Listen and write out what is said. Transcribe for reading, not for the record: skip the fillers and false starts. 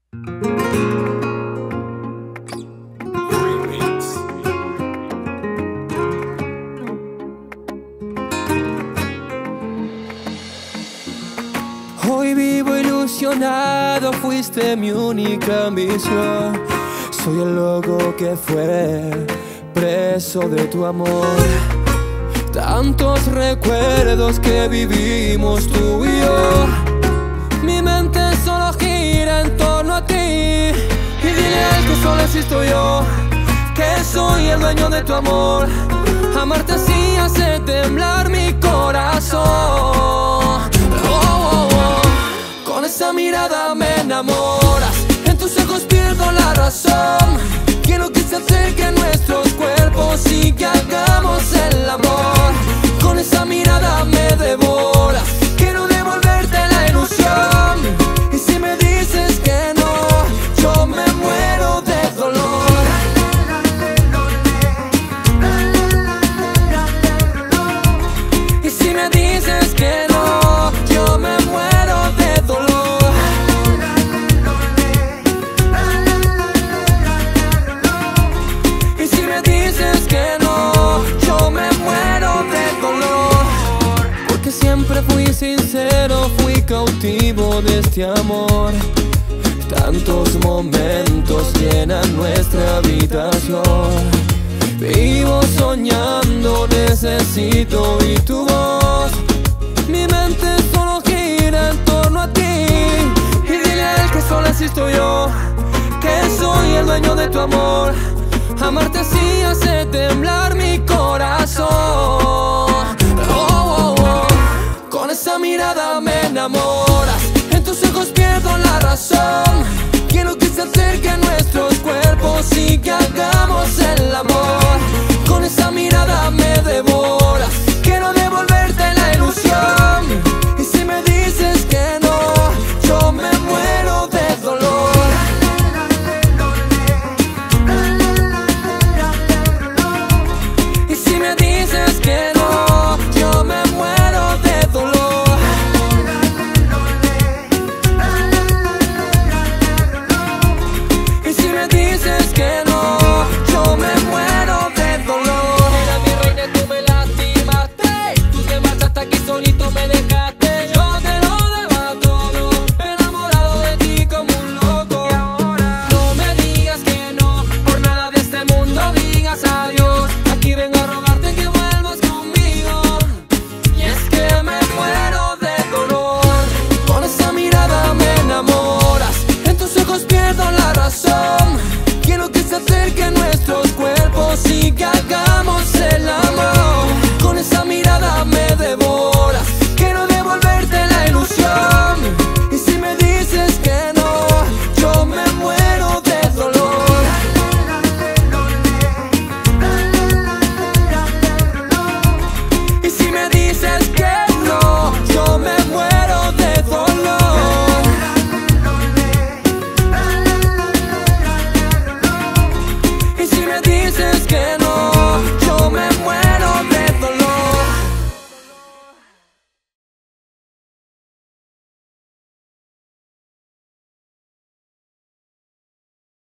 Hoy vivo ilusionado, fuiste mi única ambición. Soy el loco que fue preso de tu amor. Tantos recuerdos que vivimos tú y yo. Mi mente solo gira en torno a ti. Y dile a él que solo existo yo, que soy el dueño de tu amor. Amarte así hace temblar mi corazón. Con esa mirada me enamoras, en tus ojos pierdo la razón. Quiero que se acerquen nuestros cuerpos y que hagamos el amor. Con esa mirada me devoras, quiero devolverte la ilusión. Y si me dices que no, yo me muero de dolor. Y si me dices que no, yo me muero de dolor. Y si me dices que no, yo me muero de dolor. Porque siempre fui sincero, fui cautivo de este amor. Tantos momentos llenan nuestra habitación. Vivo soñando, necesito oír tu voz. Mi mente solo gira en torno a ti. Y dile a él que solo existo yo, que soy el dueño de tu amor. Amarte así hace temblar mi corazón. Con esa mirada me enamoras, en tus ojos pierdo la razón. Quiero que se acerquen nuestros cuerpos y que hagamos el amor. Con esa mirada me devoras, quiero devolverte la ilusión. Y si me dices que no, yo me muero de dolor. Y si me dices que no, yo me muero de dolor. Y si me dices que no, yo me muero de dolor. Era mi reina, tú me lastimaste. Tú te marchaste aquí solito, me dejaste. Yo te lo daba todo, enamorado de ti como un loco. Y ahora no me digas que no, por nada de este mundo digas adiós. Aquí vengo a rogarte que vuelvas conmigo. Y es que me muero de dolor. Con esa mirada me enamoras, en tus ojos pierdo la razón. Quiero que se acerquen nuestros cuerpos y que hagamos el amor. Con esa mirada me devoras, quiero devolverte la ilusión. Y si me dices que no, yo me muero de dolor. Y si me dices